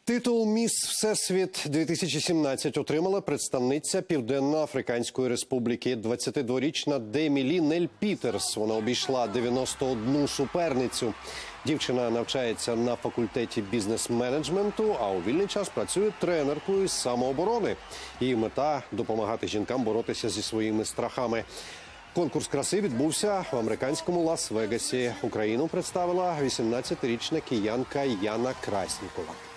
Титул «Міс Всесвіт-2017» отримала представниця Південно-Африканської Республіки. 22-річна Демілі Нель Пітерс. Вона обійшла 91 суперницю. Дівчина навчається на факультеті бізнес-менеджменту, а у вільний час працює тренеркою з самооборони. Її мета – допомагати жінкам боротися зі своїми страхами. Конкурс краси відбувся в американському Лас-Вегасі. Україну представила 18-річна киянка Яна Краснікова.